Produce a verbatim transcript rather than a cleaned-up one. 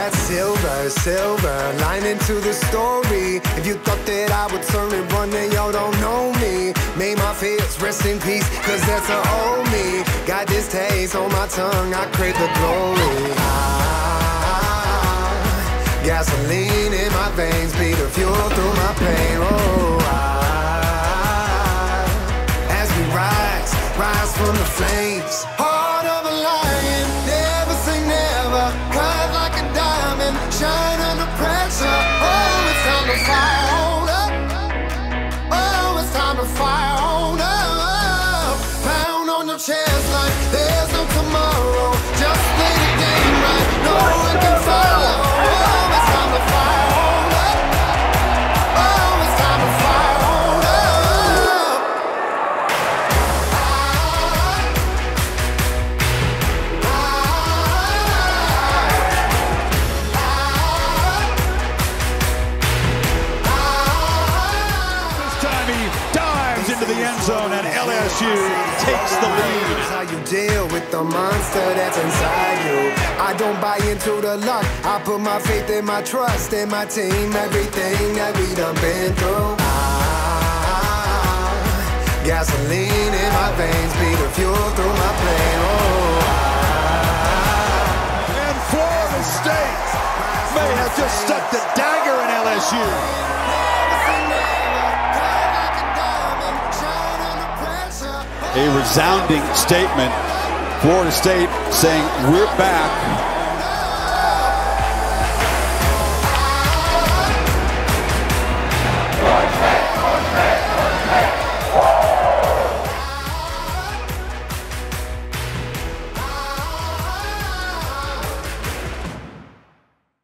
that silver, silver lining to the story. If you thought that I would turn and run, then y'all don't know me. May my fears rest in peace, cause that's a old me. Got this taste on my tongue, I crave the glory. Ah, gasoline in my veins, be the fuel through my pain. Oh, ah, as we rise, rise from the flames. Heart of a lion, never say never. Cut like a diamond, shine under pressure. Oh, it's time to fire on up. Oh, it's time to fire on up. Pound on your chest like there's no tomorrow. Just play the game right, no one can follow. Oh, it's time to fire on up. Oh, it's time to fire on up. This time he dives into the end zone and L S U takes the lead. How you deal with the monster that's inside you. I don't buy into the luck. I put my faith and my trust in my team. Everything that we done been through. Ah, gasoline in my veins, be the fuel through my plane. Oh, ah, And Florida State may have just stuck the dagger in L S U. A resounding statement. Florida State saying we're back.